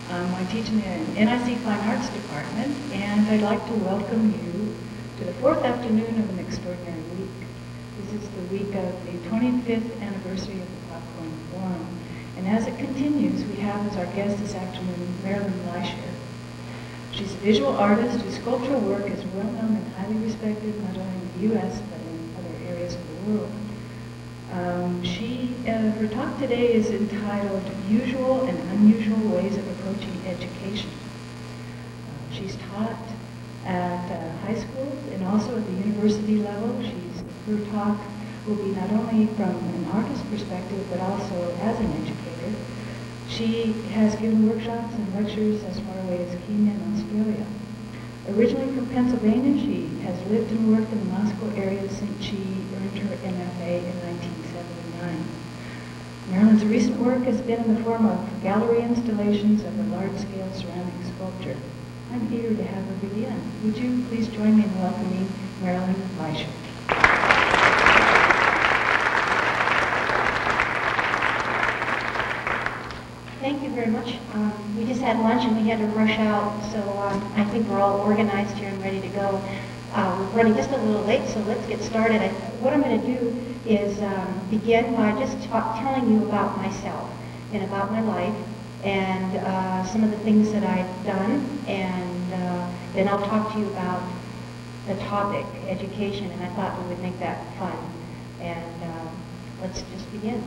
I teach in the NIC Fine Arts Department, and I'd like to welcome you to the fourth afternoon of an extraordinary week. This is the week of the 25th anniversary of the Popcorn Forum. And as it continues, we have as our guest this afternoon Marilyn Lysohir. She's a visual artist whose sculptural work is well known and highly respected not only in the U.S. but in other areas of the world. Her talk today is entitled Usual and Unusual Ways of Approaching Education. She's taught at high schools and also at the university level. Her talk will be not only from an artist perspective but also as an educator. She has given workshops and lectures as far away as Kenya and Australia. Originally from Pennsylvania, she has lived and worked in the Moscow area since she earned her MFA in 1979. Marilyn's recent work has been in the form of gallery installations of her large-scale ceramic sculpture. I'm eager to have her begin. Would you please join me in welcoming Marilyn Lysohir? Thank you very much. We just had lunch and we had to rush out, so I think we're all organized here and ready to go. We're running just a little late, so let's get started. What I'm going to do is begin by just telling you about myself and about my life and some of the things that I've done, and then I'll talk to you about the topic, education, and I thought we would make that fun. And let's just begin.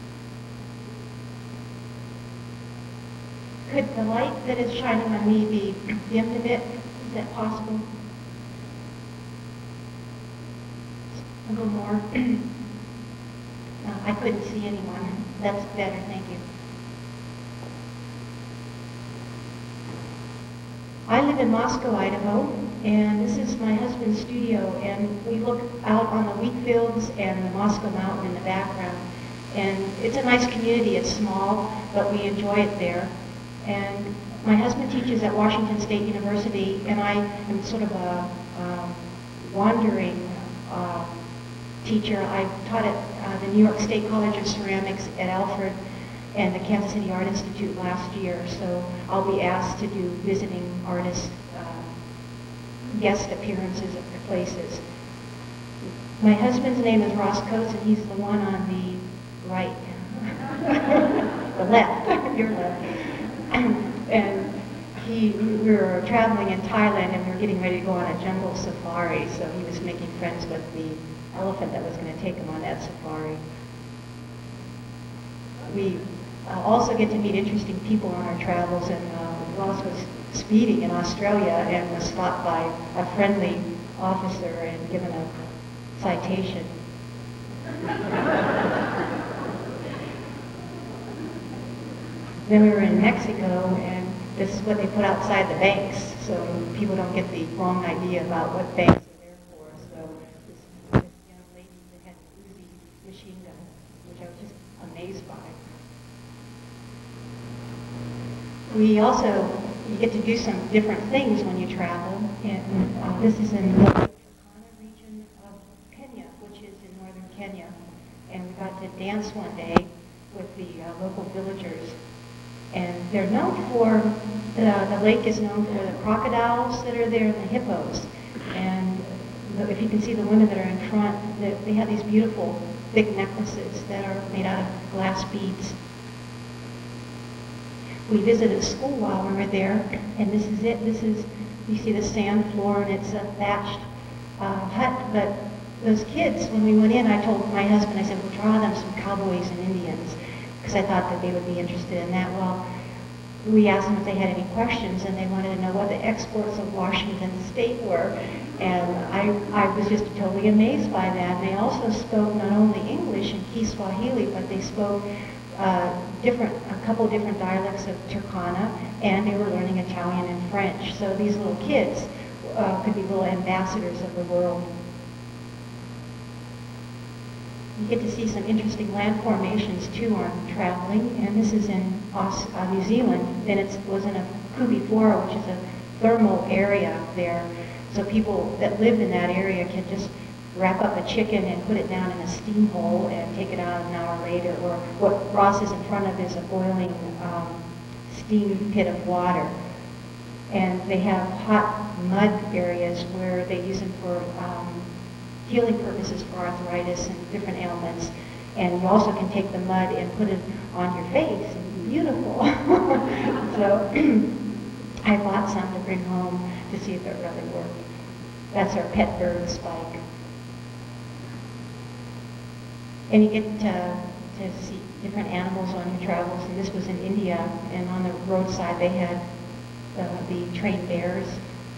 Could the light that is shining on me be dimmed a bit? Is that possible? A little more. I couldn't see anyone. That's better, thank you. I live in Moscow, Idaho, and this is my husband's studio, and we look out on the wheat fields and the Moscow Mountain in the background. And it's a nice community. It's small, but we enjoy it there. And my husband teaches at Washington State University, and I am sort of a wandering teacher. I taught at the New York State College of Ceramics at Alfred and the Kansas City Art Institute last year, so I'll be asked to do visiting artist guest appearances at their places. My husband's name is Ross Coates, and he's the one on the right. The left, your left. And we were traveling in Thailand, and we were getting ready to go on a jungle safari, so he was making friends with the elephant that was going to take him on that safari. We also get to meet interesting people on our travels, and Ross was speeding in Australia and was stopped by a friendly officer and given a citation. Then we were in Mexico, and this is what they put outside the banks, so people don't get the wrong idea about what banks are there for. So this young lady that had an Uzi machine gun, which I was just amazed by. You get to do some different things when you travel. And this is in the Turkana region of Kenya, which is in northern Kenya. And we got to dance one day with the local villagers. And they're known for, the lake is known for the crocodiles that are there and the hippos. And if you can see the women that are in front, they have these beautiful thick necklaces that are made out of glass beads. We visited a school while we were there, and this is it. You see the sand floor, and it's a thatched hut. But those kids, when we went in, I told my husband, I said, we'll draw them some cowboys and Indians, because I thought that they would be interested in that. Well, we asked them if they had any questions, and they wanted to know what the exports of Washington State were. And I was just totally amazed by that. And they also spoke not only English and Kiswahili, but they spoke a couple different dialects of Turkana, and they were learning Italian and French. So these little kids could be little ambassadors of the world. You get to see some interesting land formations too on traveling, and this is in New Zealand, and it was in a kubifora, which is a thermal area there. So people that live in that area can just wrap up a chicken and put it down in a steam hole and take it out an hour later. Or what Ross is in front of is a boiling steam pit of water. And they have hot mud areas where they use them for healing purposes for arthritis and different ailments. And you also can take the mud and put it on your face. It's beautiful. So I bought some to bring home to see if it really worked. That's our pet bird, Spike. And you get to see different animals on your travels. And this was in India, and on the roadside they had the trained bears.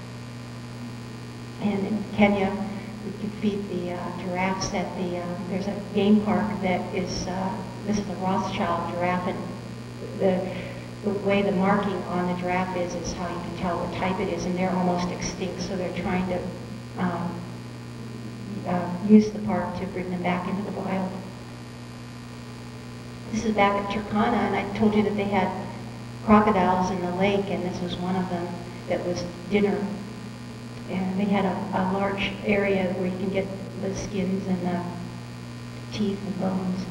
And in Kenya, we could feed the giraffes at the, there's a game park that is, this is the Rothschild giraffe, and the way the marking on the giraffe is how you can tell what type it is, and they're almost extinct, so they're trying to use the park to bring them back into the wild. This is back at Turkana, and I told you that they had crocodiles in the lake, and this was one of them that was dinner. And they had a large area where you can get the skins and the teeth and bones.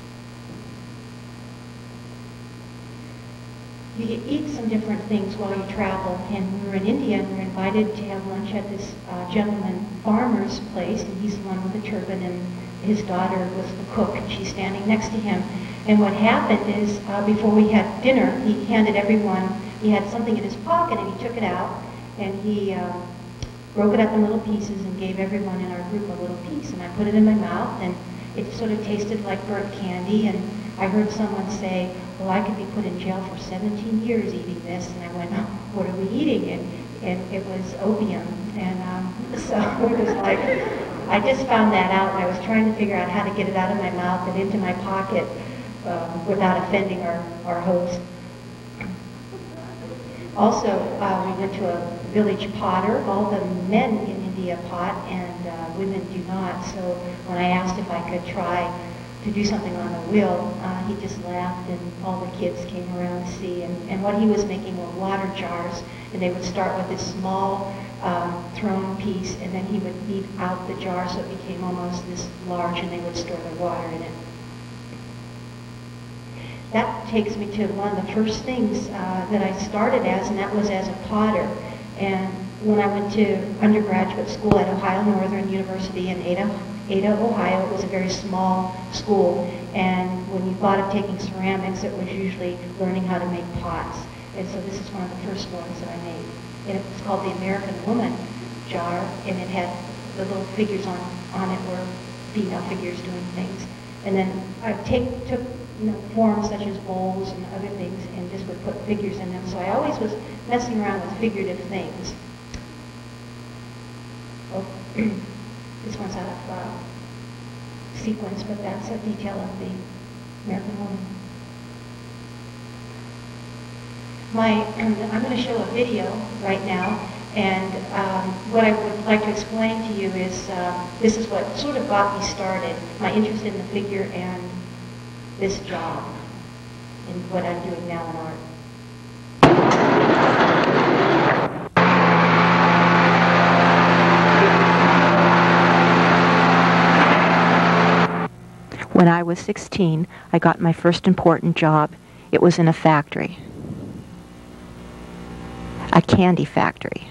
You eat some different things while you travel, and we were in India and we were invited to have lunch at this gentleman farmer's place, and he's the one with the turban, and his daughter was the cook, and she's standing next to him. And what happened is, before we had dinner, he handed everyone, he had something in his pocket, and he took it out, and he broke it up in little pieces and gave everyone in our group a little piece. And I put it in my mouth, and it sort of tasted like burnt candy, and I heard someone say, well, I could be put in jail for 17 years eating this. And I went, oh, what are we eating? And it was opium. And so it was like, I just found that out, and I was trying to figure out how to get it out of my mouth and into my pocket without offending our host. Also, we went to a village potter. All the men in India pot, and women do not. So when I asked if I could try to do something on the wheel, he just laughed, and all the kids came around to see. And what he was making were water jars, and they would start with this small thrown piece, and then he would beat out the jar so it became almost this large, and they would store their water in it. That takes me to one of the first things that I started as, and that was as a potter. And when I went to undergraduate school at Ohio Northern University in Ada, Ohio, it was a very small school. And when you thought of taking ceramics, it was usually learning how to make pots. And so this is one of the first ones that I made. And it was called the American Woman jar, and it had the little figures on it were female figures doing things. And then I took forms such as bowls and other things, and just would put figures in them. So I always was messing around with figurative things. Oh, this one's out of sequence, but that's a detail of the American Woman. I'm going to show a video right now, and what I would like to explain to you is this is what sort of got me started, my interest in the figure and this job and what I'm doing now in art. When I was 16, I got my first important job. It was in a factory, a candy factory.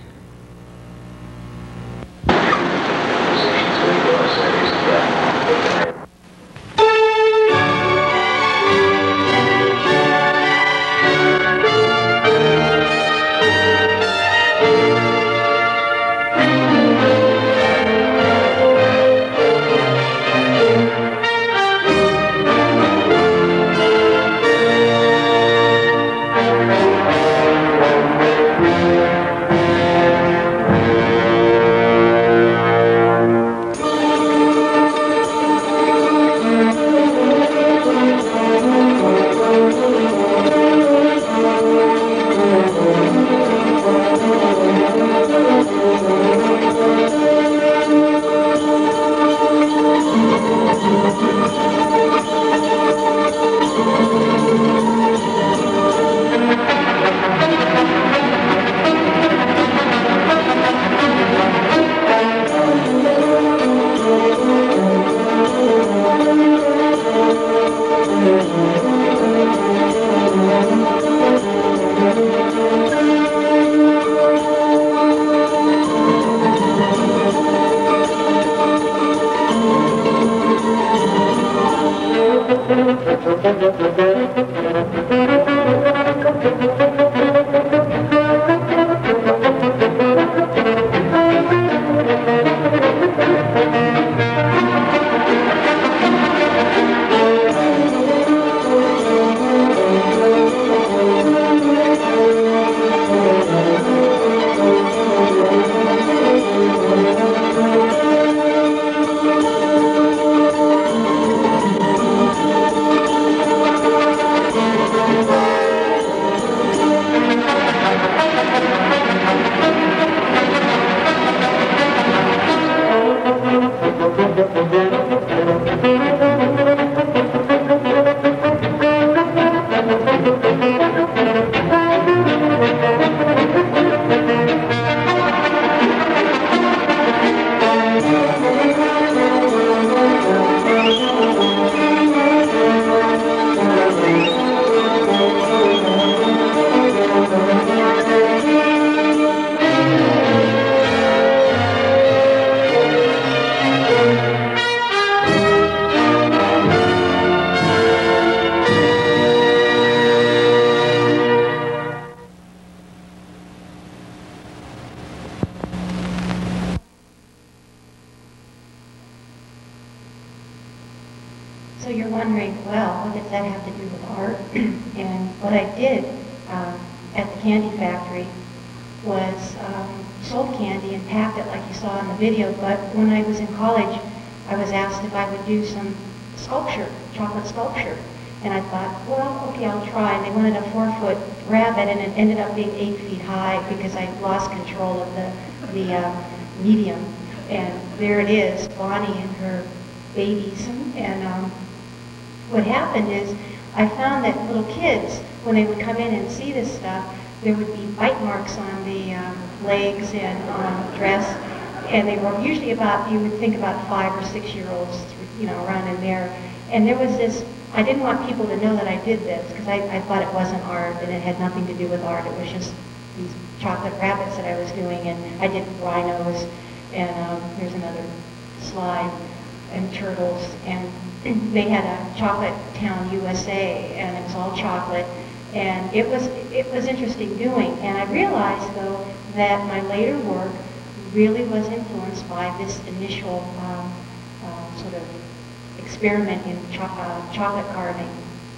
wondering, well, what does that have to do with art? And what I did at the candy factory was sold candy and packed it like you saw in the video, but when I was in college, I was asked if I would do some sculpture, chocolate sculpture. And I thought, well, okay, I'll try. And they wanted a 4-foot rabbit, and it ended up being 8 feet high because I lost control of the medium. And there it is, Bonnie and her babies. And what happened is I found that little kids, when they would come in and see this stuff, there would be bite marks on the legs and on the dress. And they were usually about, you would think about 5 or 6 year olds, around in there. And there was this, I didn't want people to know that I did this because I thought it wasn't art and it had nothing to do with art. It was just these chocolate rabbits that I was doing, and I did rhinos, and there's another slide, and turtles, and they had a Chocolate Town USA, and it was all chocolate, and it was interesting doing. And I realized though that my later work really was influenced by this initial sort of experiment in chocolate carving.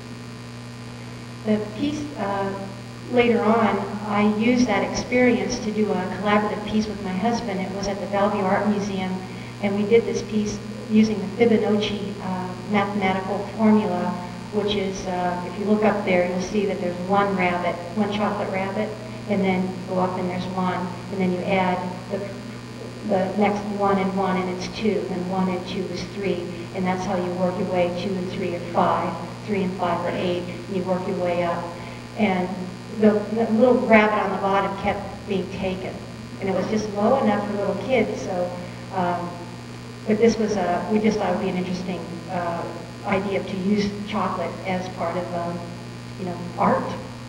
The piece later on, I used that experience to do a collaborative piece with my husband. It was at the Bellevue Art Museum, and we did this piece using the Fibonacci mathematical formula, which is, if you look up there, you'll see that there's one rabbit, one chocolate rabbit, and then you go up and there's one, and then you add the next 1 and 1, and it's 2, and 1 and 2 is 3, and that's how you work your way. 2 and 3 are 5, 3 and 5 are 8, and you work your way up. And the little rabbit on the bottom kept being taken, and it was just low enough for little kids. So, but this was we just thought it would be an interesting idea to use chocolate as part of art.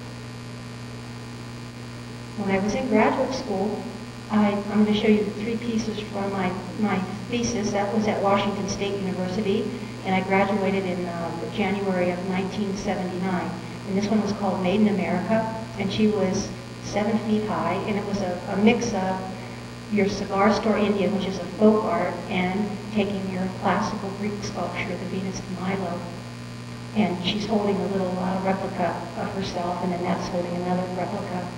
When I was in graduate school, I'm going to show you 3 pieces from my thesis. That was at Washington State University, and I graduated in January of 1979. And this one was called Made in America, and she was 7 feet high, and it was a mix of your cigar store Indian, which is a folk art, and taking your classical Greek sculpture, the Venus de Milo. And she's holding a little replica of herself, and then that's holding another replica.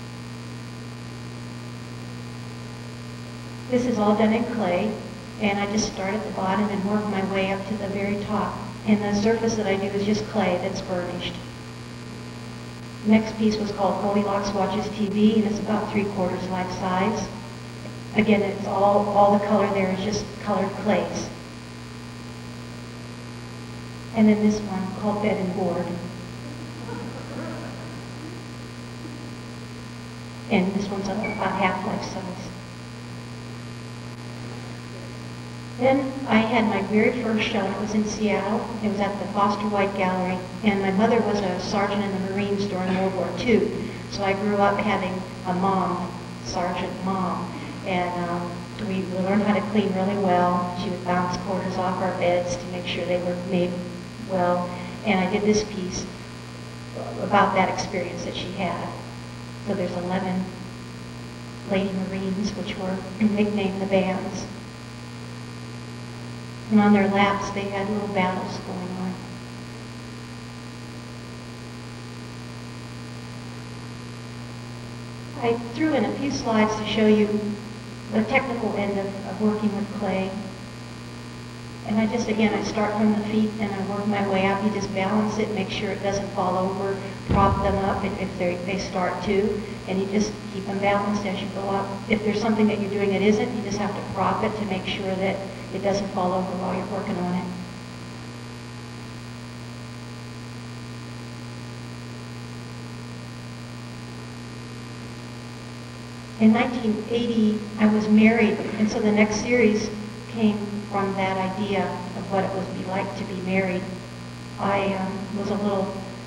This is all done in clay, and I just start at the bottom and work my way up to the very top. And the surface that I do is just clay that's burnished. Next piece was called Goldilocks Watches TV, and it's about 3/4 life size. Again, it's all the color there is just colored clays. And then this one called Bed and Board. And this one's about half life size. Then I had my very first show, and it was in Seattle. It was at the Foster White Gallery, and my mother was a sergeant in the Marines during World War II. So I grew up having a mom, sergeant mom, and we learned how to clean really well. She would bounce quarters off our beds to make sure they were made well, and I did this piece about that experience that she had. So there's 11 Lady Marines, which were nicknamed the Bands. And on their laps, they had little battles going on. I threw in a few slides to show you the technical end of working with clay. And I start from the feet and I work my way up. You just balance it, make sure it doesn't fall over, prop them up if they start to, and you just keep them balanced as you go up. If there's something that you're doing that isn't, you just have to prop it to make sure that it doesn't fall over while you're working on it. In 1980, I was married, and so the next series came from that idea of what it would be like to be married. I was a little,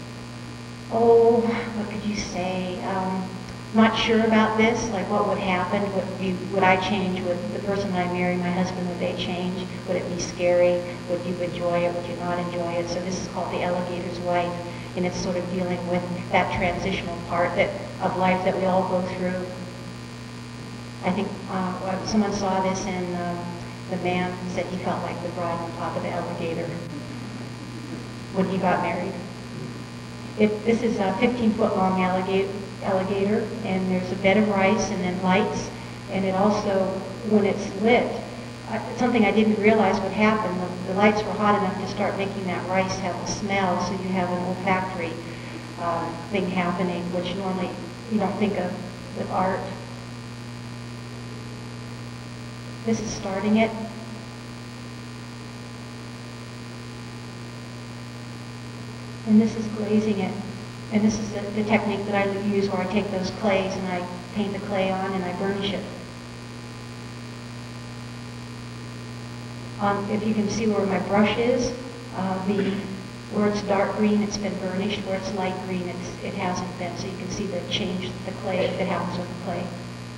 what could you say, not sure about this, like what would happen, would I change, would the person that I marry, my husband, would they change, would it be scary, would you enjoy it, would you not enjoy it? So this is called The Alligator's Wife, and it's sort of dealing with that transitional part of life that we all go through. I think someone saw this and the man said he felt like the bride on top of the alligator. when he got married. This is a 15-foot long alligator, and there's a bed of rice and then lights, and it also, when it's lit, something I didn't realize would happen. The lights were hot enough to start making that rice have a smell, so you have an olfactory thing happening, which normally you don't think of with art. This is starting it. And this is glazing it. And this is the technique that I use, where I take those clays and I paint the clay on and I burnish it. If you can see where my brush is, where it's dark green, it's been burnished. Where it's light green, it hasn't been. So you can see the change, the clay, that happens with the clay.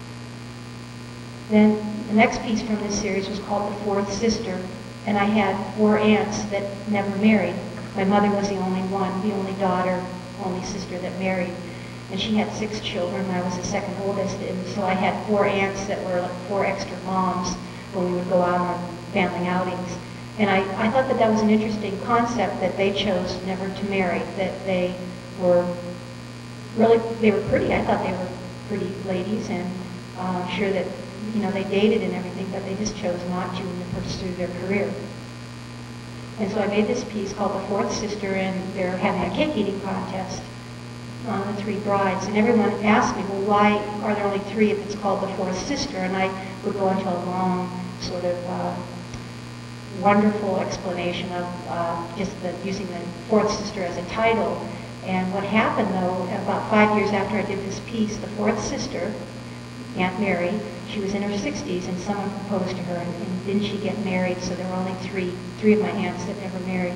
Then the next piece from this series was called The Fourth Sister, and I had 4 aunts that never married. My mother was the only one, the only daughter, only sister that married. And she had 6 children, and I was the second oldest, and so I had 4 aunts that were like 4 extra moms when we would go out on family outings. And I thought that that was an interesting concept, that they chose never to marry, that they were pretty. I thought they were pretty ladies, and sure that, they dated and everything, but they just chose not to pursue their career. And so I made this piece called The Fourth Sister, and they're having a cake eating contest on the 3 brides. And everyone asked me, well, why are there only 3 if it's called The Fourth Sister? And I would go into a long sort of wonderful explanation of just using the fourth sister as a title. And what happened, though, about 5 years after I did this piece, the fourth sister, Aunt Mary, she was in her 60s, and someone proposed to her, and didn't she get married? So there were only three of my aunts that never married.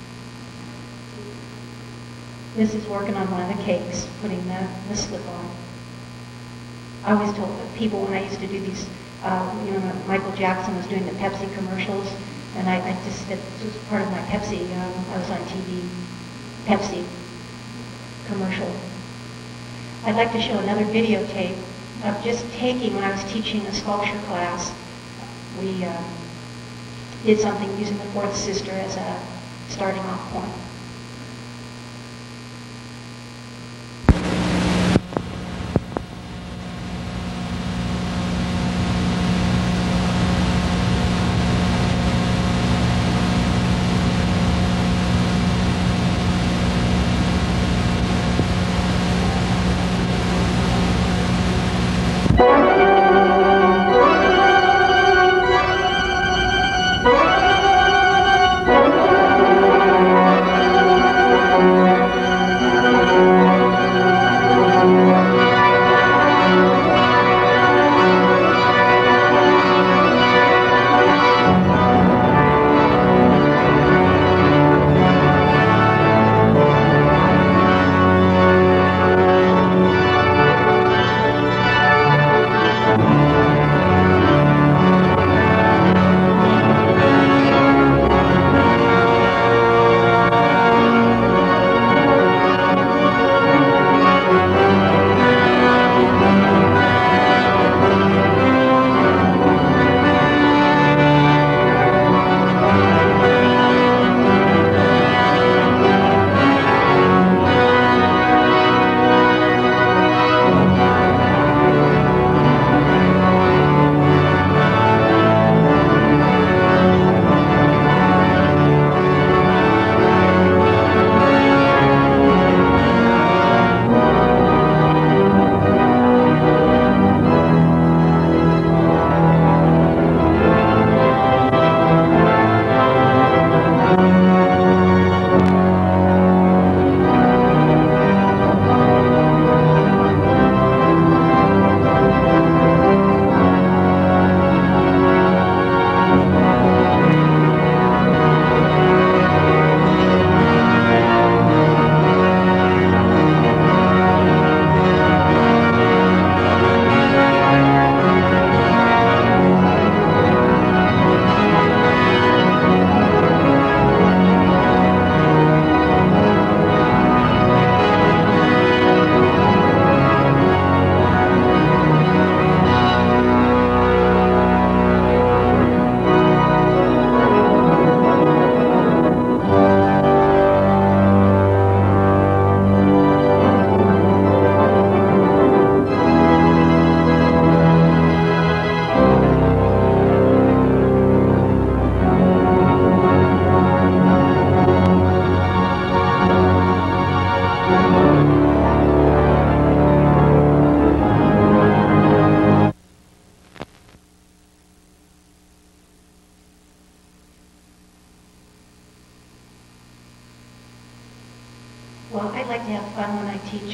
This is working on one of the cakes, putting the slip on. I always told people when I used to do these, Michael Jackson was doing the Pepsi commercials, and I just said this was part of my Pepsi. I was on TV, Pepsi commercial. I'd like to show another videotape of just taking, when I was teaching a sculpture class, we did something using the fourth sister as a starting off point.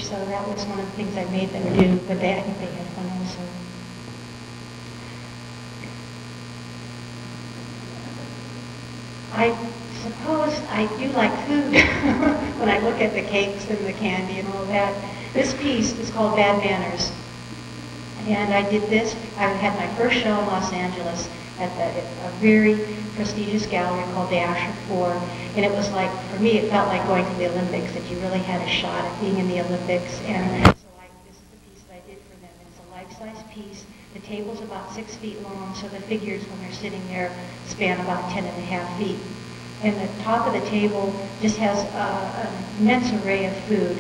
So that was one of the things I made them do, but I think they had fun also. I suppose I do like food when I look at the cakes and the candy and all that. This piece is called Bad Manners. And I did this, I had my first show in Los Angeles at a very prestigious gallery called the Asher 4. And it was like, for me, it felt like going to the Olympics, that you really had a shot at being in the Olympics. And so this is the piece that I did for them. It's a life-size piece. The table's about 6 feet long, so the figures, when they're sitting there, span about 10.5 feet. And the top of the table just has an immense array of food.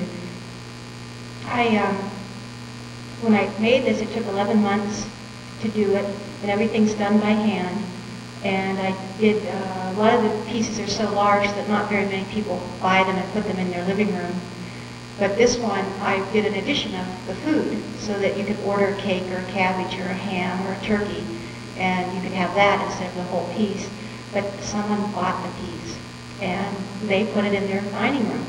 When I made this, it took 11 months to do it, and everything's done by hand. And I did, a lot of the pieces are so large that not very many people buy them and put them in their living room. But this one, I did an addition of the food, so that you could order a cake or a cabbage or a ham or a turkey, and you could have that instead of the whole piece. But someone bought the piece, and they put it in their dining room.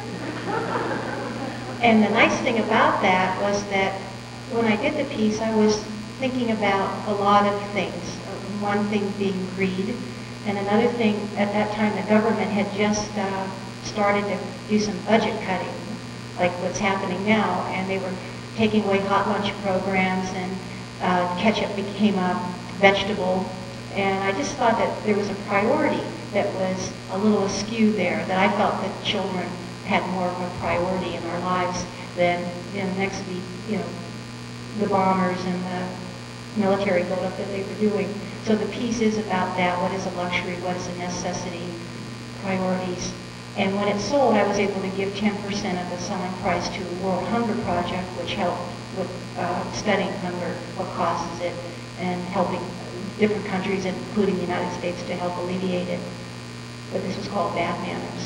And the nice thing about that was that when I did the piece, I was thinking about a lot of things. One thing being greed, and another thing, at that time, the government had just started to do some budget cutting, like what's happening now, and they were taking away hot lunch programs, and ketchup became a vegetable. And I just thought that there was a priority that was a little askew there, that I felt that children had more of a priority in our lives than, next to the bombers and the military buildup that they were doing. So the piece is about that. What is a luxury? What is a necessity? Priorities. And when it sold, I was able to give 10% of the selling price to the World Hunger Project, which helped with studying hunger, what causes it, and helping different countries, including the United States, to help alleviate it. But this was called Bad Manners.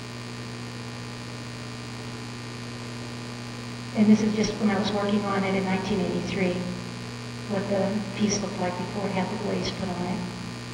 And this is just when I was working on it in 1983, what the piece looked like before it had the glaze put on it.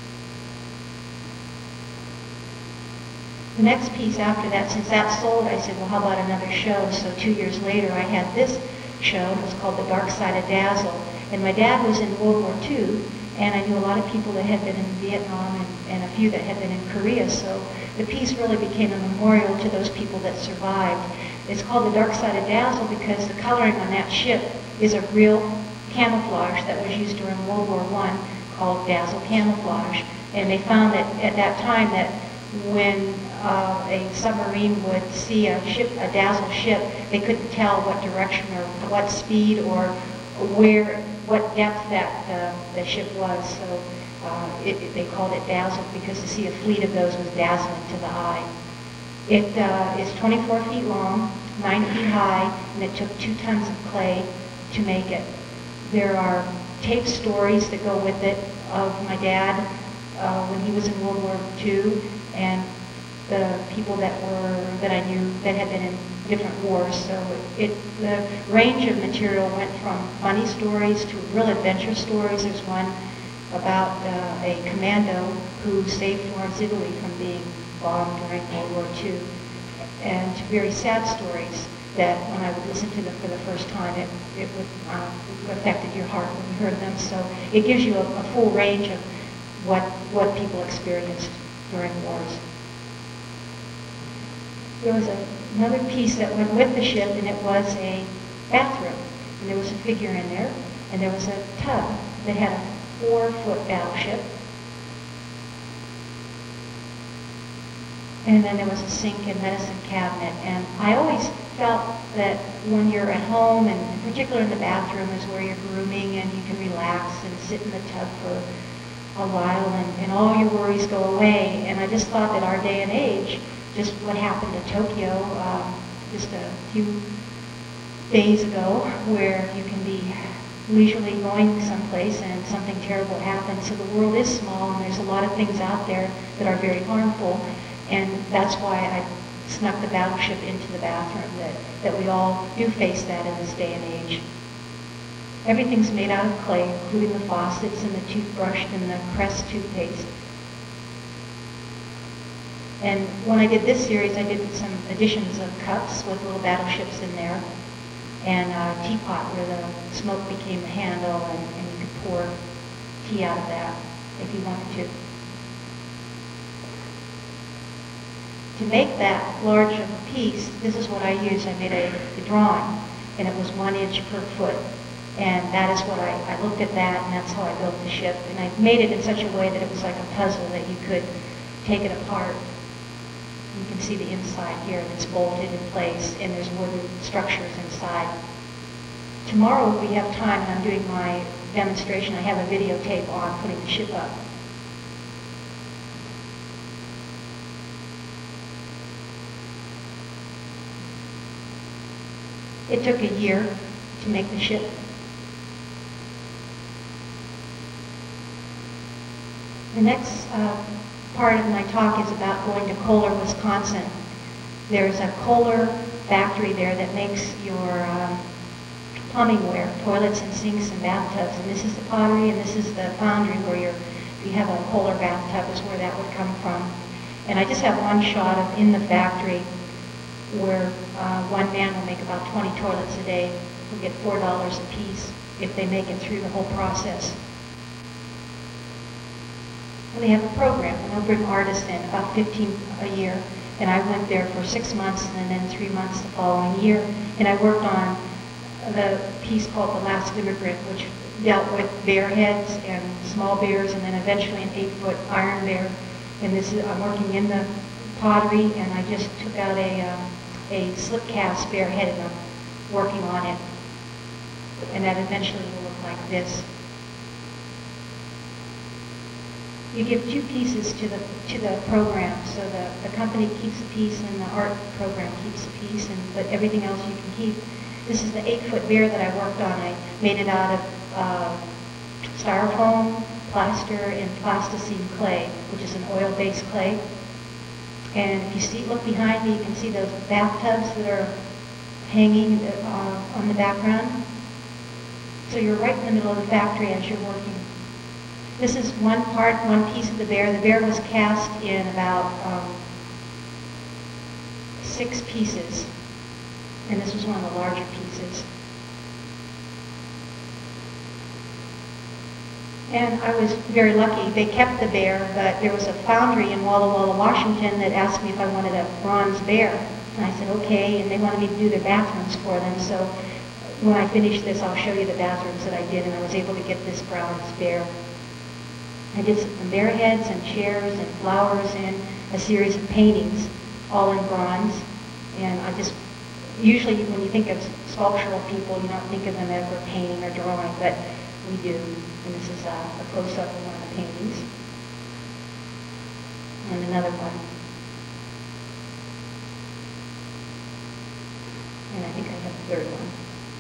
The next piece after that, since that sold, I said, well, how about another show? So 2 years later, I had this show. It was called The Dark Side of Dazzle. And my dad was in World War II, and I knew a lot of people that had been in Vietnam and a few that had been in Korea. So the piece really became a memorial to those people that survived. It's called The Dark Side of Dazzle because the coloring on that ship is a real camouflage that was used during World War I called Dazzle camouflage. And they found that at that time that when a submarine would see a Dazzle ship, they couldn't tell what direction or what speed or what depth that the ship was. So they called it Dazzle because to see a fleet of those was dazzling to the eye. It is 24 feet long, 9 feet high, and it took 2 tons of clay to make it. There are tape stories that go with it of my dad when he was in World War II, and the people that I knew that had been in different wars. So the range of material went from funny stories to real adventure stories. There's one about a commando who saved Florence, Italy from being bombed during World War II, and to very sad stories that when I would listen to them for the first time, it affected your heart when you heard them. So it gives you a full range of what people experienced during wars. There was another piece that went with the ship, and it was a bathroom. And there was a figure in there, and there was a tub that had a 4-foot battleship. And then there was a sink and medicine cabinet. And I always felt that when you're at home, and in particular in the bathroom, is where you're grooming and you can relax and sit in the tub for a while, and all your worries go away. And I just thought that our day and age, just what happened in Tokyo just a few days ago, where you can be leisurely going someplace and something terrible happens. So the world is small, and there's a lot of things out there that are very harmful. And that's why I snuck the battleship into the bathroom, that we all do face that in this day and age. Everything's made out of clay, including the faucets and the toothbrush and the Crest toothpaste. And when I did this series, I did some additions of cups with little battleships in there. and a teapot where the smoke became the handle, and you could pour tea out of that if you wanted to. To make that large of a piece, this is what I used. I made a drawing, and it was 1 inch per foot. And that is what I looked at that, and that's how I built the ship. And I made it in such a way that it was like a puzzle that you could take it apart. You can see the inside here, and it's bolted in place, and there's wooden structures inside. Tomorrow we have time, and I'm doing my demonstration. I have a videotape on putting the ship up. It took a year to make the ship. The next part of my talk is about going to Kohler, Wisconsin. There's a Kohler factory there that makes your plumbing ware, toilets and sinks and bathtubs. And this is the pottery, and this is the foundry where if you have a Kohler bathtub is where that would come from. And I just have one shot of in the factory where one man will make about 20 toilets a day. He'll get $4 a piece if they make it through the whole process. And they have a program, and they'll bring artists in, about 15 a year. And I went there for 6 months and then 3 months the following year. And I worked on the piece called The Last Immigrant, which dealt with bear heads and small bears, and then eventually an 8-foot iron bear. And this is, I'm working in the pottery, and I just took out a slip cast bear head, and I'm working on it. And that eventually will look like this. You give 2 pieces to the program, so the company keeps a piece and the art program keeps a piece, but everything else you can keep. This is the 8-foot bear that I worked on. I made it out of styrofoam, plaster, and plasticine clay, which is an oil-based clay. And if you look behind me, you can see those bathtubs that are hanging on the background. So you're right in the middle of the factory as you're working. This is one piece of the bear. The bear was cast in about 6 pieces, and this was one of the larger pieces. And I was very lucky. They kept the bear, but there was a foundry in Walla Walla, Washington that asked me if I wanted a bronze bear. And I said, okay, and they wanted me to do their bathrooms for them. So when I finish this, I'll show you the bathrooms that I did, and I was able to get this bronze bear. I did some bear heads and chairs and flowers and a series of paintings, all in bronze. And I just, usually when you think of sculptural people, you don't think of them ever painting or drawing, but we do. And this is a close-up of one of the paintings. And another one. And I think I have a 3rd one.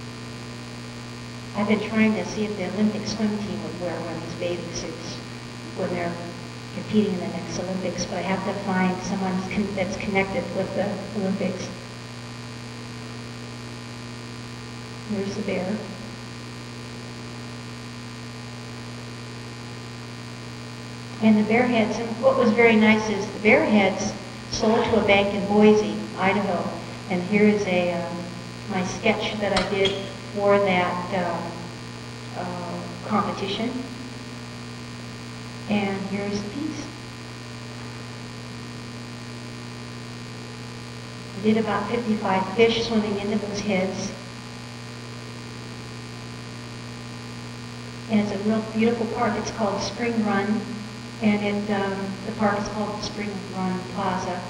I've been trying to see if the Olympic swim team would wear one of these bathing suits when they're competing in the next Olympics, but I have to find someone that's connected with the Olympics. There's the bear. And the bear heads, and what was very nice is the bear heads sold to a bank in Boise, Idaho. And here is my sketch that I did for that competition. And here's the piece. I did about 55 fish swimming into those heads. And it's a real beautiful park. It's called Spring Run. And the park is called Spring Run Plaza.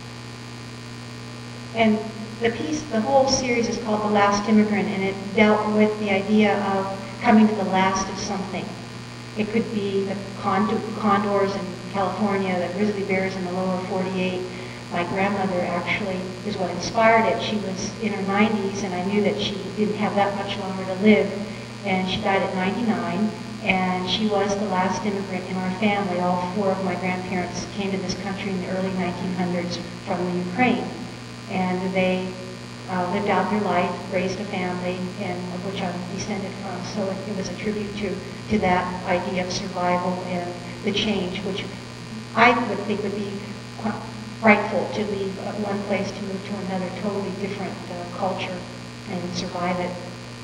And the whole series is called The Last Immigrant, and it dealt with the idea of coming to the last of something. It could be the condors in California, the grizzly bears in the lower 48. My grandmother actually is what inspired it. She was in her 90s, and I knew that she didn't have that much longer to live. And she died at 99, and she was the last immigrant in our family. All 4 of my grandparents came to this country in the early 1900s from the Ukraine. And they lived out their life, raised a family, and of which I'm descended from. So it was a tribute to that idea of survival and the change, which I would think would be quite frightful to leave one place to move to another, totally different culture. and survive it.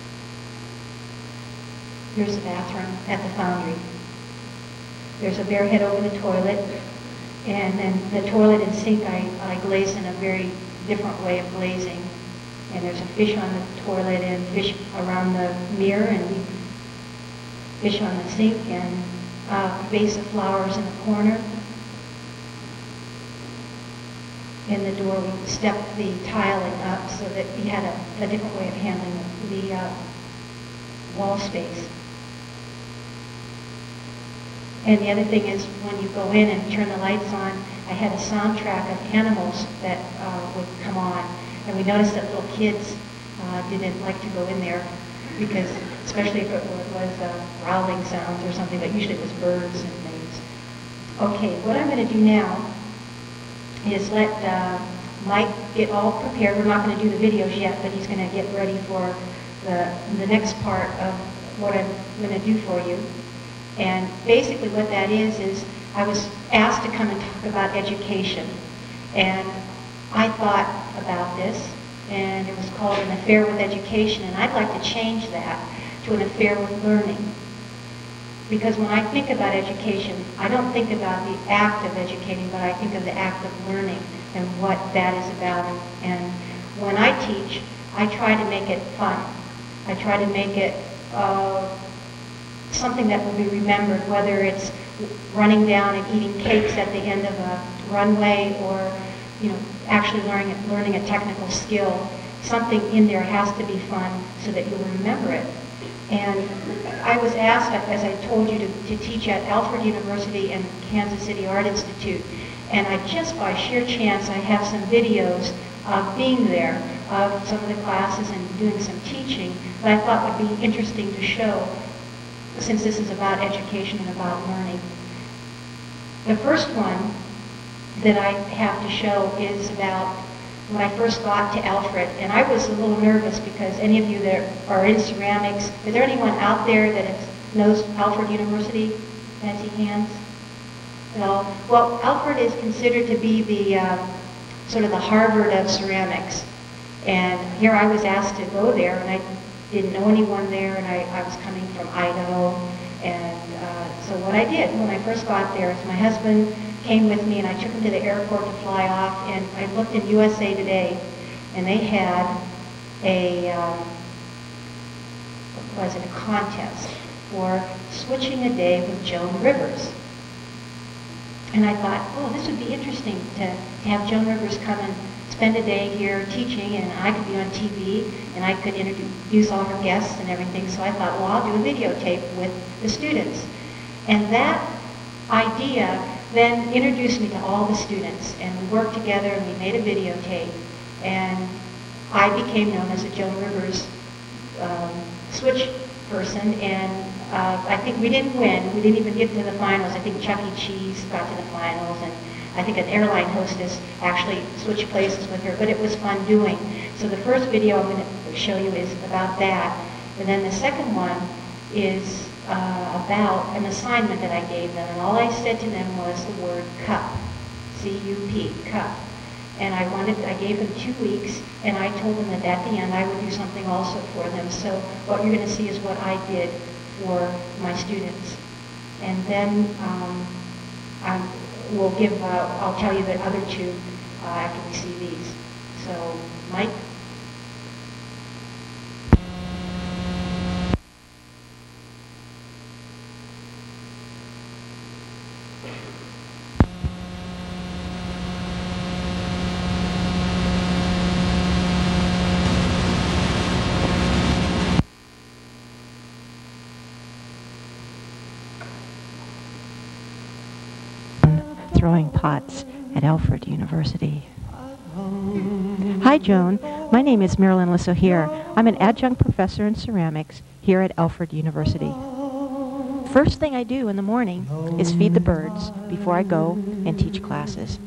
Here's the bathroom at the foundry. There's a bare head over the toilet, and then the toilet and sink I glaze in a very different way of glazing. And there's a fish on the toilet and fish around the mirror, and we fish on the sink, and a vase of flowers in the corner. In the door, we stepped the tiling up so that we had a different way of handling the wall space. And the other thing is, when you go in and turn the lights on, I had a soundtrack of animals that would come on. And we noticed that little kids didn't like to go in there, because, especially if it was growling sounds or something, but usually it was birds and things. Okay, what I'm going to do now is let Mike get all prepared. We're not going to do the videos yet, but he's going to get ready for the next part of what I'm going to do for you. And basically what that is I was asked to come and talk about education. And I thought about this, and it was called An Affair with Education, and I'd like to change that to An Affair with Learning. Because when I think about education, I don't think about the act of educating, but I think of the act of learning and what that is about. And when I teach, I try to make it fun. I try to make it something that will be remembered, whether it's running down and eating cakes at the end of a runway, or actually learning a technical skill. Something in there has to be fun so that you'll remember it. And I was asked, as I told you, to teach at Alfred University and Kansas City Art Institute. And I just by sheer chance, I have some videos of being there, of some of the classes and doing some teaching that I thought would be interesting to show, since this is about education and about learning. The first one that I have to show is about when I first got to Alfred. And I was a little nervous, because any of you that are in ceramics, is there anyone out there that knows Alfred University? Can I see hands? No? Well, Alfred is considered to be the sort of the Harvard of ceramics. And here I was asked to go there, and I didn't know anyone there, and I was coming from Idaho. And so what I did when I first got there is my husband came with me, and I took him to the airport to fly off, and I looked in USA Today, and they had a a contest for switching a day with Joan Rivers. And I thought, oh, this would be interesting to have Joan Rivers come and spend a day here teaching, and I could be on TV, and I could introduce all her guests and everything. So I thought, well, I'll do a videotape with the students. And that idea then introduced me to all the students, and we worked together, and we made a videotape, and I became known as a Joan Rivers switch person. And I think we didn't win. We didn't even get to the finals. I think Chuck E. Cheese got to the finals, and I think an airline hostess actually switched places with her, but it was fun doing. So the first video I'm going to show you is about that. And then the second one is about an assignment that I gave them, and all I said to them was the word cup, C-U-P, cup. And I gave them 2 weeks, and I told them that at the end I would do something also for them. So what you're going to see is what I did for my students. And then I'll tell you the other two after we see these. So, Mike? Throwing pots at Alfred University. Hi, Joan. My name is Marilyn Lysohir. I'm an adjunct professor in ceramics here at Alfred University. First thing I do in the morning is feed the birds before I go and teach classes.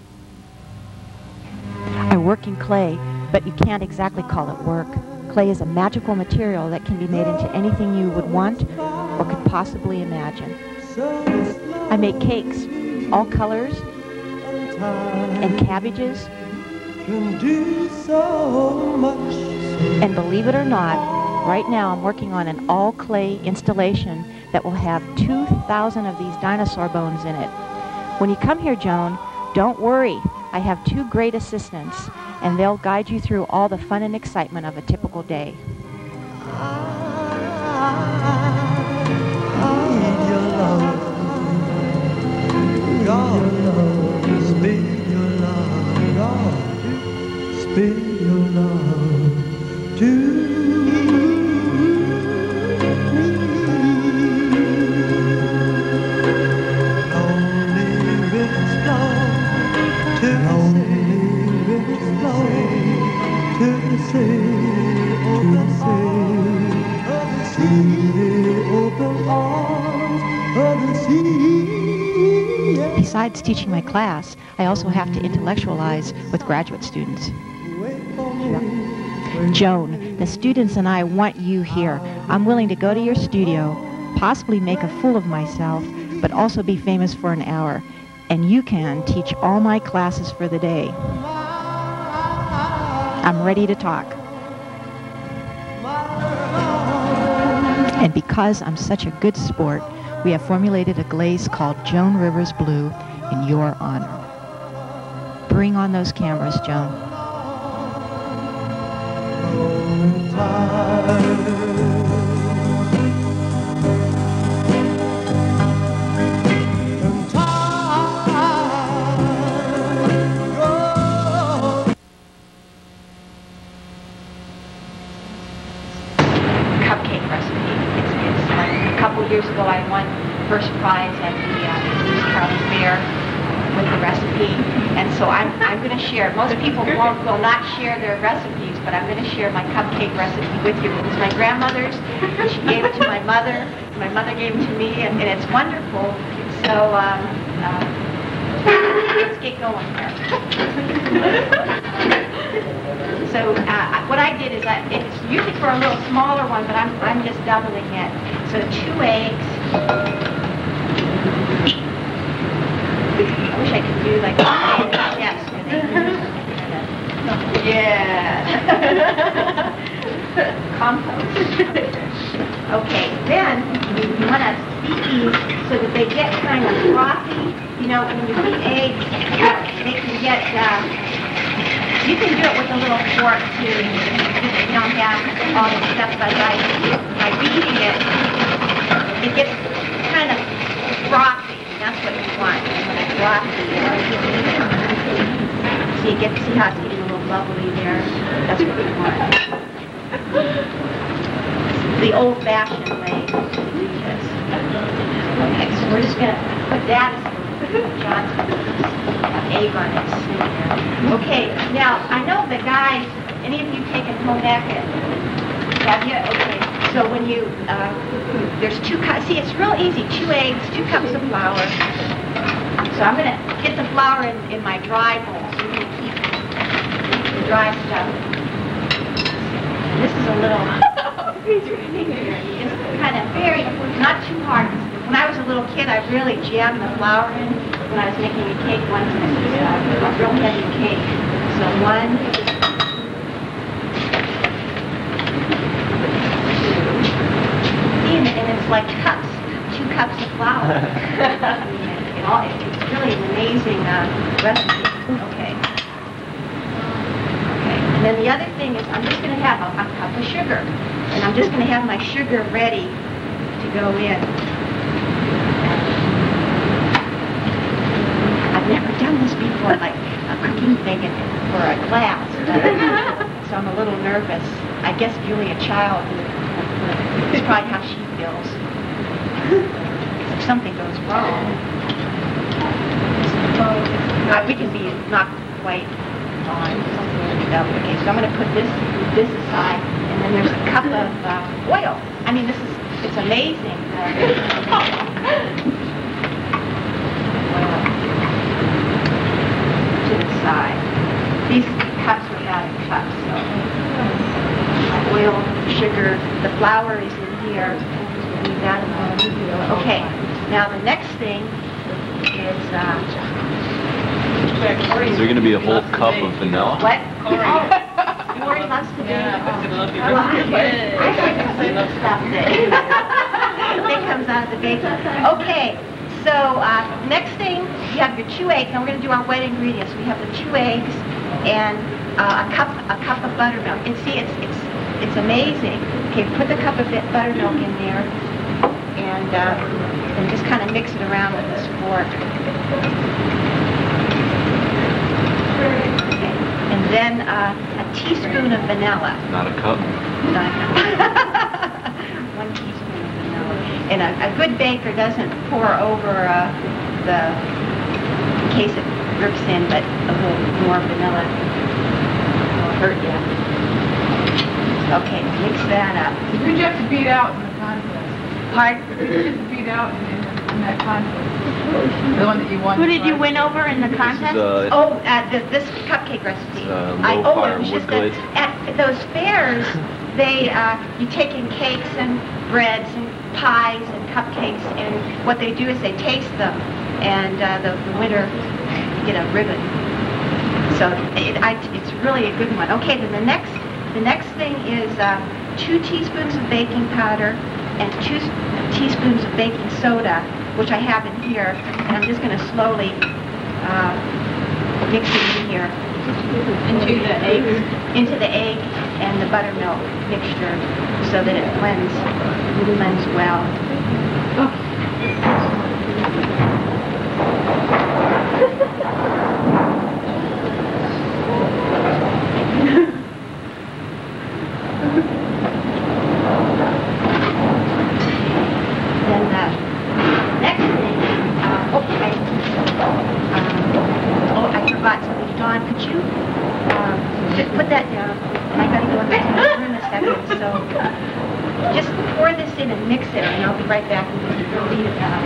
I work in clay, but you can't exactly call it work. Clay is a magical material that can be made into anything you would want or could possibly imagine. I make cakes, all colors, and cabbages. Can do so much. And believe it or not, right now I'm working on an all-clay installation that will have 2,000 of these dinosaur bones in it. When you come here, Joan, don't worry. I have 2 great assistants, and they'll guide you through all the fun and excitement of a typical day. Besides teaching my class, I also have to intellectualize with graduate students. Joan, the students and I want you here. I'm willing to go to your studio, possibly make a fool of myself, but also be famous for an hour. And you can teach all my classes for the day. I'm ready to talk. And because I'm such a good sport, we have formulated a glaze called Joan Rivers Blue in your honor. Bring on those cameras, Joan. Cupcake recipe. It's like a couple years ago I won first prize at the County Fair with the recipe, and so I'm going to share. Most people will not share their recipes, but I'm going to share my cupcake recipe with you. It was my grandmother's, and she gave it to my mother. My mother gave it to me, and it's wonderful. So let's get going here. So what I did is, it's usually for a little smaller one, but I'm just doubling it. So 2 eggs. I wish I could do like yes. Yeah. Compost. Okay, then you want to beat these so that they get kind of frothy. You know, when you beat eggs, they can get, you can do it with a little fork too. You don't have all the stuff, but by beating it, it gets kind of frothy. That's what you want. Frothy. See how it's getting a little bubbly there? That's what you want. The old-fashioned way to do this. Okay, so we're just going to put that as John's egg on it. Okay, now I know the guys, any of you taken home ec? Have you? Okay, so when you, there's 2 cups, see it's real easy, 2 eggs, 2 cups of flour. So I'm going to get the flour in my dry bowl so you can keep the dry stuff. This is a little, it's kind of very, not too hard. When I was a little kid, I really jammed the flour in when I was making a cake once, and it was a real heavy cake. So 1, 2, and it's like cups, 2 cups of flour. It's really an amazing recipe. Okay. And then the other thing is I'm just going to have a cup of sugar. And I'm just going to have my sugar ready to go in. I've never done this before, like a cooking thing for a class. So I'm a little nervous. I guess Julia Child, it's probably how she feels. If something goes wrong, we can be not quite on. Okay, so I'm going to put this aside, and then there's a cup of oil. I mean, it's amazing. Oil to the side. These cups are out of cups, so oil, sugar, the flour is in here. Leave that alone. Okay, now the next thing is there going to be a whole cup of vanilla? What? Lori loves to bake. Yeah, I like stuff that comes out of the baking. Okay, so next thing, you have your 2 eggs. Now we're going to do our wet ingredients. We have the 2 eggs and a cup of buttermilk. And see, it's amazing. Okay, put the cup of buttermilk in there and just kind of mix it around with this fork. Okay. And then a teaspoon of vanilla. Not a cup. Not a cup. 1 teaspoon of vanilla. And a good baker doesn't pour over in case it drips in, but a little more vanilla will hurt you. Okay, mix that up. Who'd you have to beat out in the contest? Pardon? Who'd you have to beat out in that contest? The one that you won. Who did you win over in the contest? This cupcake recipe. Low-fire it was wood just glaze. at those fairs, you take in cakes and breads and pies and cupcakes, and what they do is they taste them, and the winner get a ribbon. So it's really a good one. Okay, then the next thing is 2 teaspoons of baking powder and 2 teaspoons of baking soda, which I have in here, and I'm just going to slowly mix it in here. Into the egg and the buttermilk mixture so that it blends well. I forgot something. Dawn, could you just put that down? And I got to go in the room a second. So just pour this in and mix it, and I'll be right back and we'll read about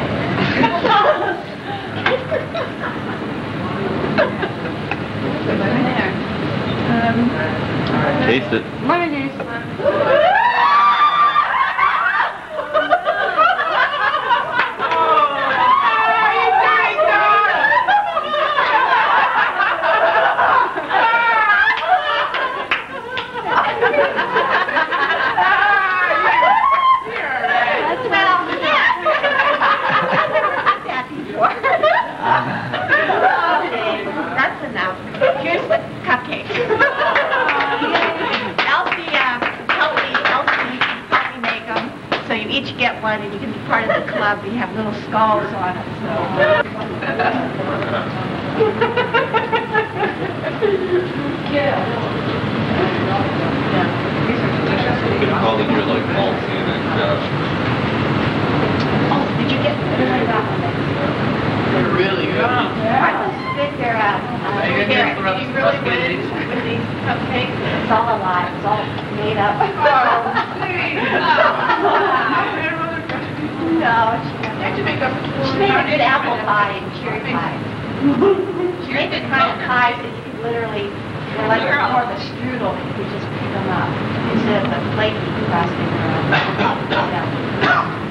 it. Taste it. Mayonnaise. That's enough. Here's the cupcake. Elsie make them. So you each get one, and you can be part of the club. You have little skulls on it. You can call these your like malty and Oh, did you get that one? They're really good. I was good there. You really win with these cupcakes. It's all a lie. It's all made up. No, she made a good apple pie and cherry pie. She made the kind of pies that you could literally, they're like more of a strudel, you could just pick them up instead of the flaky crusting around.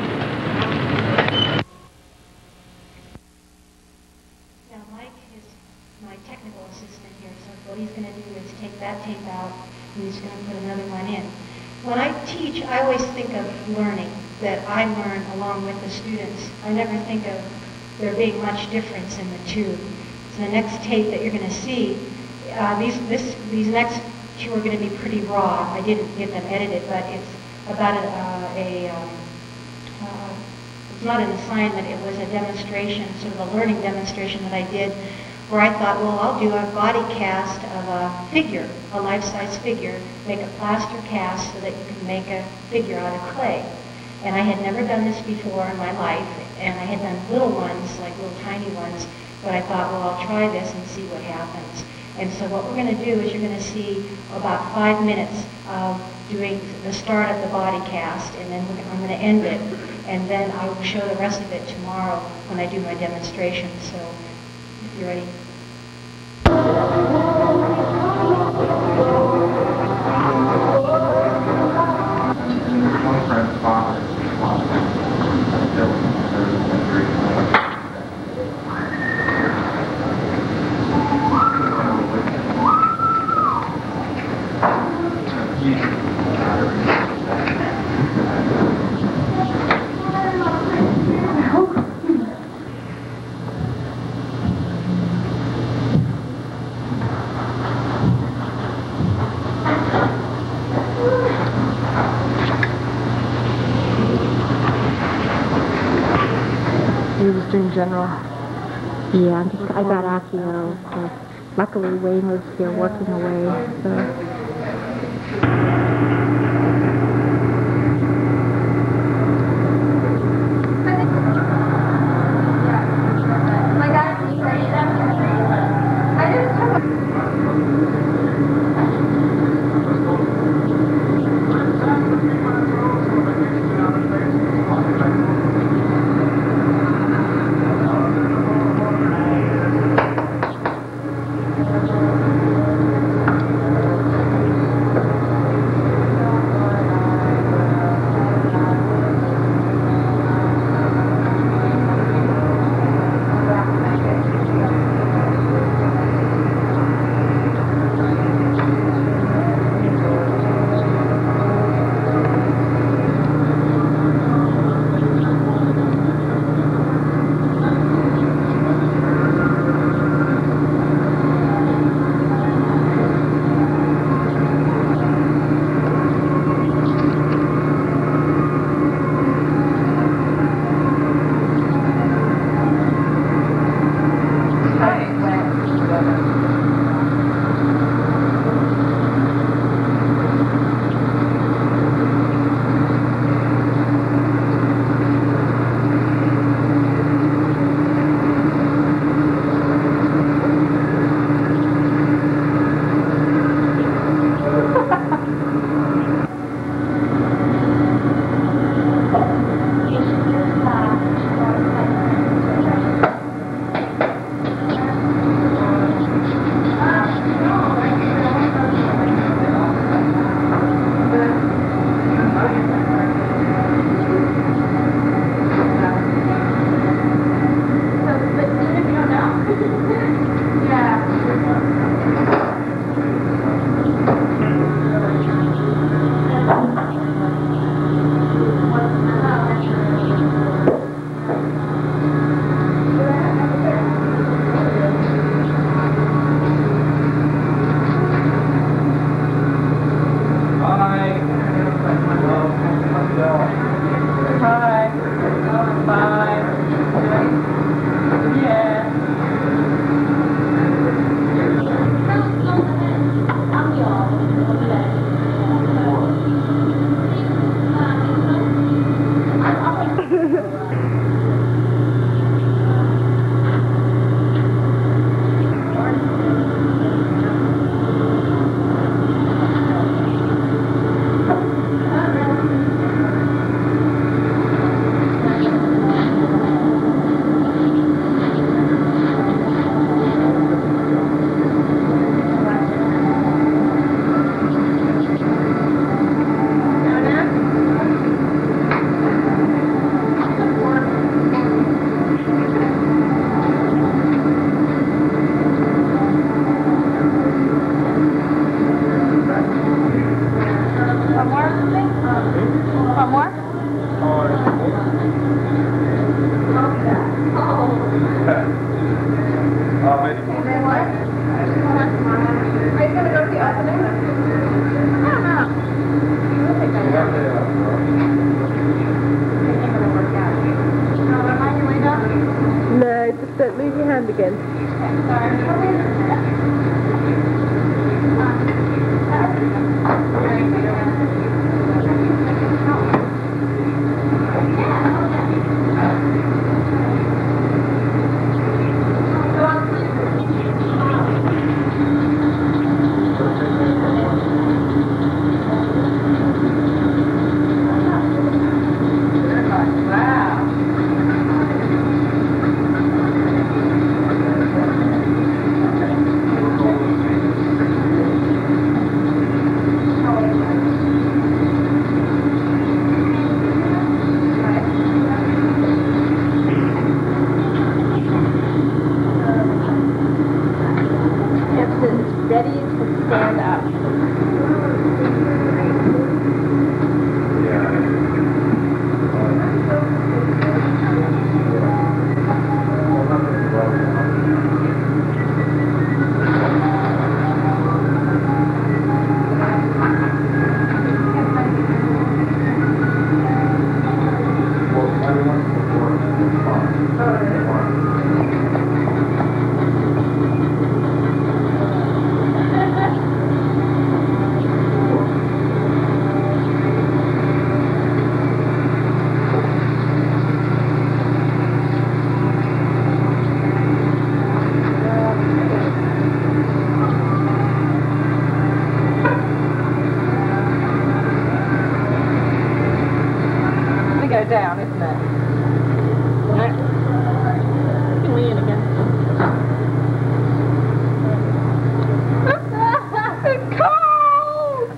Now Mike is my technical assistant here, so what he's going to do is take that tape out and he's going to put another one in. When I teach, I always think of learning, that I learn along with the students. I never think of there being much difference in the two. So the next tape that you're going to see, these next two are going to be pretty raw. I didn't get them edited, but it's about it's not an assignment, it was a demonstration, sort of a learning demonstration that I did, where I thought, well, I'll do a body cast of a figure, a life-size figure, make a plaster cast so that you can make a figure out of clay. And I had never done this before in my life, and I had done little ones, like little tiny ones, but I thought, well, I'll try this and see what happens. And so what we're going to do is you're going to see about 5 minutes of doing the start of the body cast, and then I'm going to end it, and then I will show the rest of it tomorrow when I do my demonstration. So if you're ready. you're just doing general? Yeah, I got Accio. So luckily, Wayne was here working away. So. down, isn't it? You can lean again. It's cold!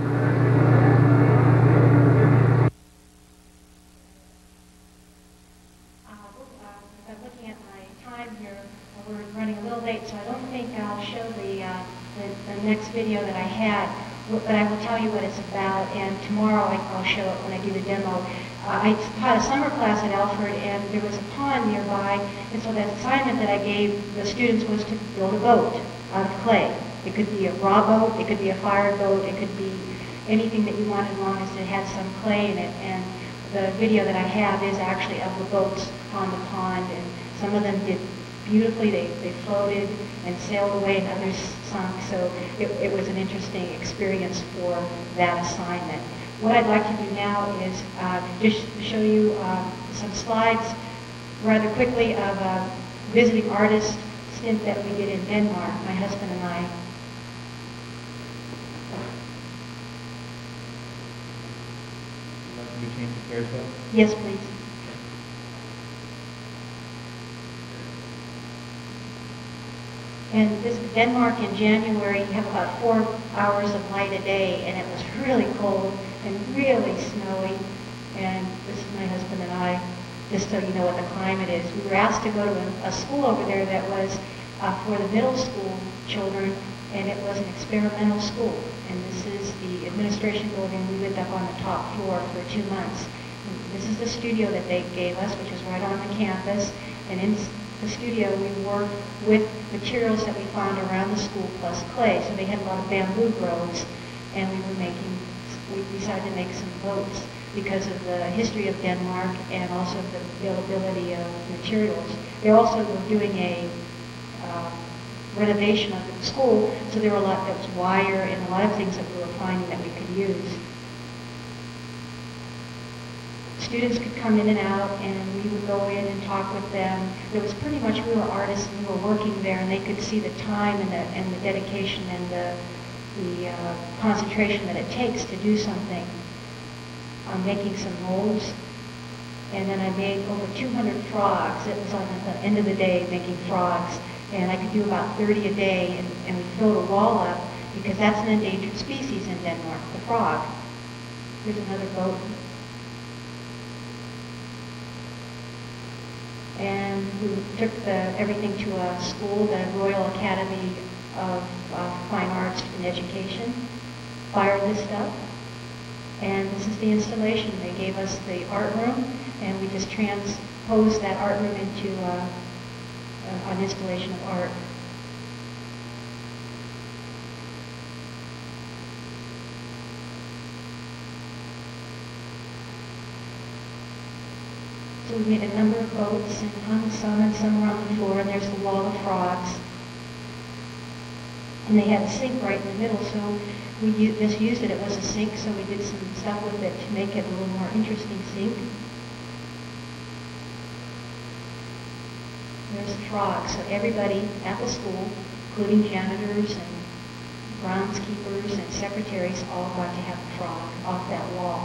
I'm looking at my time here. We're running a little late, so I don't think I'll show the next video that I had, but I will tell you what it's about, and tomorrow I'll show it when I do the demo. I taught a summer class at Alfred, and there was a pond nearby, and so the assignment that I gave the students was to build a boat out of clay. It could be a raw boat, it could be a fired boat, it could be anything that you wanted as long as it had some clay in it. And the video that I have is actually of the boats on the pond, and some of them did beautifully. They floated and sailed away, and others sunk. So it was an interesting experience for that assignment. What I'd like to do now is just show you some slides rather quickly of a visiting artist stint that we did in Denmark, my husband and I. Can we change the carousel? Yes, please. And this is Denmark in January. You have about 4 hours of light a day, and it was really cold and really snowy. And this is my husband and I, just so you know what the climate is. We were asked to go to a school over there that was for the middle school children, and it was an experimental school. And this is the administration building. We lived up on the top floor for 2 months. And this is the studio that they gave us, which is right on the campus. And in the studio, we worked with materials that we found around the school plus clay. So they had a lot of bamboo groves, and we decided to make some boats because of the history of Denmark and also the availability of materials. They also were doing a renovation of the school, so there were a lot that was wire and a lot of things that we were finding that we could use. Students could come in and out, and we would go in and talk with them. It was pretty much, we were artists and we were working there, and they could see the time and the dedication and the concentration that it takes to do something. I'm making some molds, and then I made over 200 frogs. It was on the end of the day making frogs, and I could do about 30 a day, and we filled a wall up because that's an endangered species in Denmark, the frog. Here's another boat. And we took everything to a school, the Royal Academy of Fine Arts and Education, fired this stuff. And this is the installation. They gave us the art room, and we just transposed that art room into an installation of art. So we made a number of boats and hung some around the floor, and there's the wall of frogs. And they had a sink right in the middle, so we just used it. It was a sink, so we did some stuff with it to make it a little more interesting sink. There's the frogs. So everybody at the school, including janitors and groundskeepers and secretaries, all got to have a frog off that wall.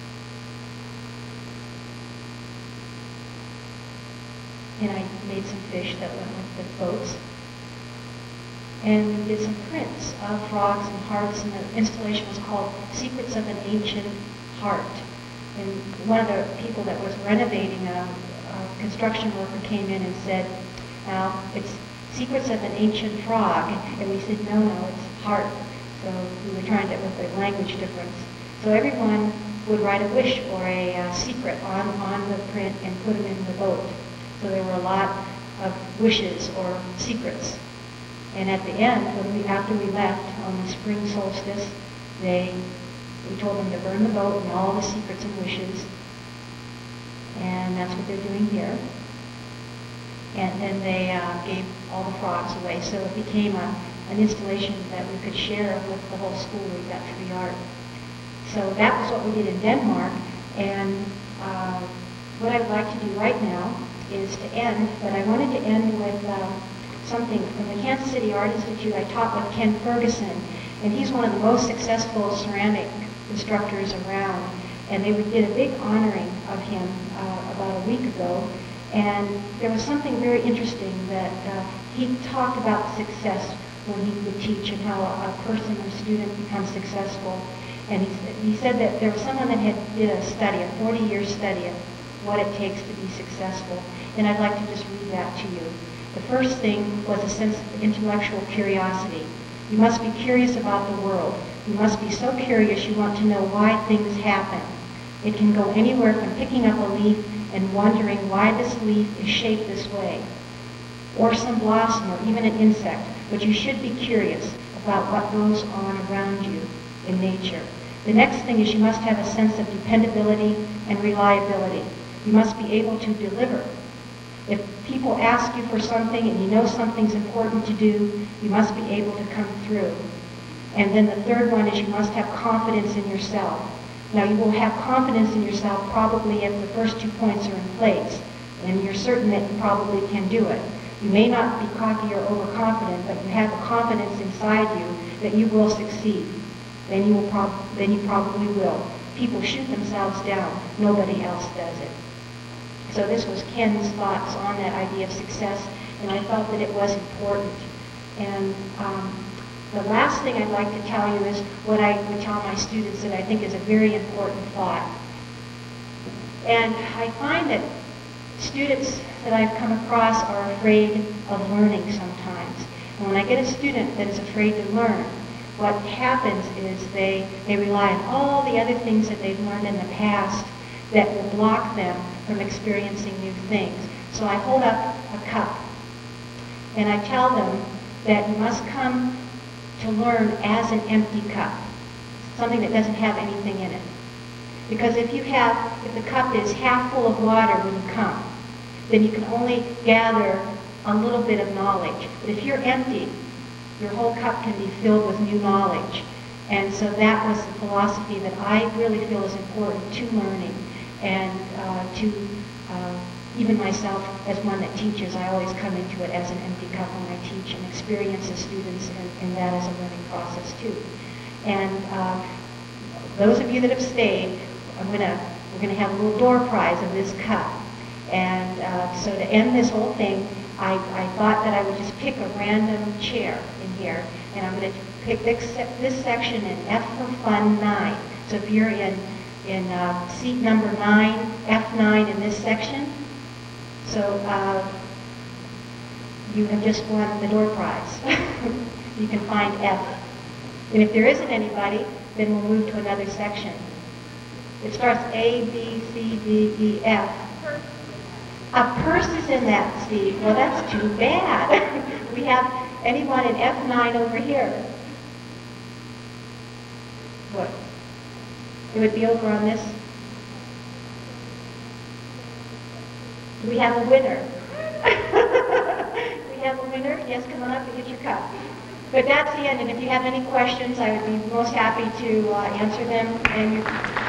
And I made some fish that went with the boats. And we did some prints of frogs and hearts, and the installation was called Secrets of an Ancient Heart. And one of the people that was renovating, a construction worker, came in and said, "Now, it's Secrets of an Ancient Frog." And we said, no, it's heart. So we were trying to, with the language difference. So everyone would write a wish or a secret on the print and put them in the boat. So there were a lot of wishes or secrets. And at the end, after we left on the spring solstice, we told them to burn the boat and all the secrets and wishes. And that's what they're doing here. And then they gave all the frogs away. So it became an installation that we could share with the whole school. We got free art. So that was what we did in Denmark. And what I'd like to do right now is to end, but I wanted to end with something from the Kansas City Art Institute. I taught with Ken Ferguson, and he's one of the most successful ceramic instructors around. and they did a big honoring of him about a week ago. And there was something very interesting that he talked about success when he would teach and how a person or student becomes successful. And he said that there was someone that did a study, a 40-year study of what it takes to be successful. And I'd like to just read that to you. The first thing was a sense of intellectual curiosity. You must be curious about the world. You must be so curious you want to know why things happen. It can go anywhere from picking up a leaf and wondering why this leaf is shaped this way, or some blossom, or even an insect. But you should be curious about what goes on around you in nature. The next thing is you must have a sense of dependability and reliability. You must be able to deliver. If people ask you for something and you know something's important to do, you must be able to come through. And then the third one is you must have confidence in yourself. Now, you will have confidence in yourself probably if the first 2 points are in place, and you're certain that you probably can do it. You may not be cocky or overconfident, but you have a confidence inside you that you will succeed. Then you probably will. People shoot themselves down. Nobody else does it. So this was Ken's thoughts on that idea of success, and I felt that it was important. And the last thing I'd like to tell you is what I would tell my students that I think is a very important thought. And I find that students that I've come across are afraid of learning sometimes. And when I get a student that is afraid to learn, what happens is they rely on all the other things that they've learned in the past that will block them from experiencing new things. So I hold up a cup and I tell them that you must come to learn as an empty cup, something that doesn't have anything in it. Because if the cup is half full of water when you come, then you can only gather a little bit of knowledge. But if you're empty, your whole cup can be filled with new knowledge. And so that was the philosophy that I really feel is important to learning, and to even myself as one that teaches, I always come into it as an empty cup when I teach and experience the students, and that is a learning process too. And those of you that have stayed, we're going to have a little door prize of this cup. And so to end this whole thing, I thought that I would just pick a random chair in here, and I'm going to pick this section in F for Fun 9. So if you're in seat number 9, F9 in this section, so you have just won the door prize. You can find F. And if there isn't anybody, then we'll move to another section. It starts A, B, C, D, E, F. A purse is in that, Steve. Well, that's too bad. We have anyone in F9 over here? What? It would be over on this. Do we have a winner? Do we have a winner? Yes, come on up and get your cup. But that's the end, and if you have any questions, I would be most happy to answer them. And